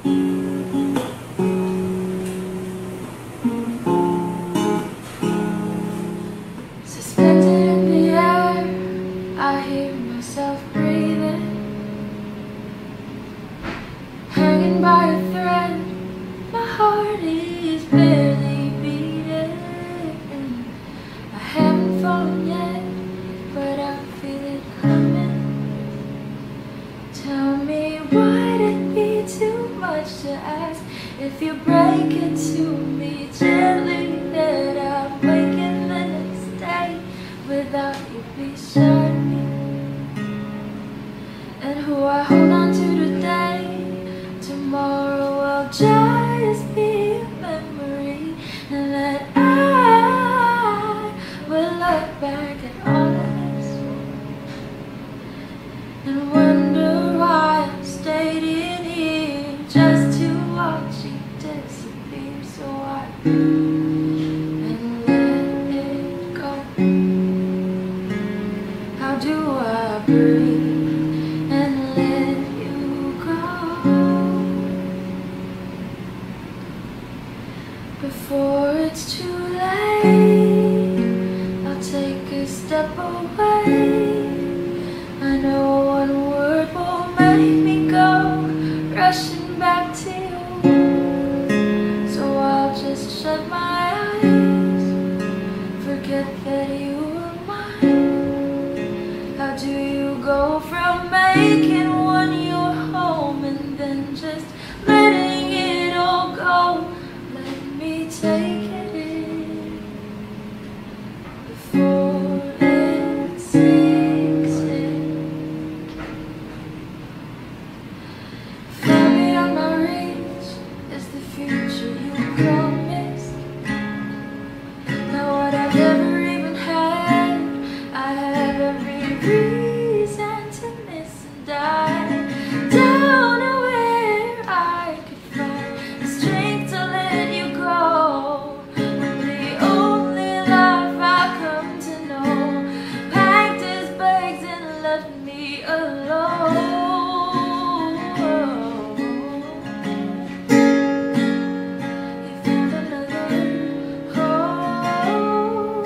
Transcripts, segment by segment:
Suspended in the air, I hear myself breathing, hanging by a thread. My heart is barely beating. I haven't fallen yet, but I feel it coming. Tell me, would it be too much to ask if you break it to me gently that I'm waking the next day without you beside me? And who I hold on to today, tomorrow will just be a memory, and that I will look back at all of this and wonder why I stayed in here just to watch you disappear. So I and let it go. How do I breathe and let you go before it's too late? I'll take a step away. I know one word will make me go rushing back to you, so I'll just shut my eyes, forget that you were mine. How do you go from making one your home and then just letting it all go? Let me take it in before it sinks in. Far beyond my reach is the future you promised. Not what I've ever even had. I have every reason to miss, and I don't know where I could find the strength to let you go. When the only life I've come to know packed his bags and left me alone. He found another home.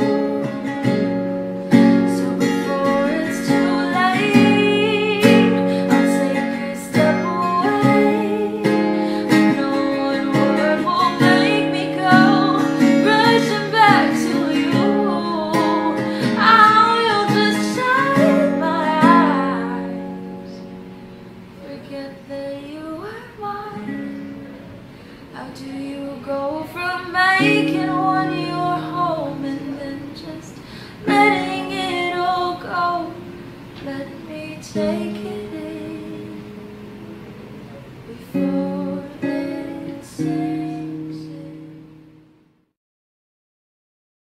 So before it's too late, I'll take a step away. I know one word will make me go rushing back to you. I will just shut my eyes, forget that you were mine. How do you go from making one your home and then just letting it all go? Let me take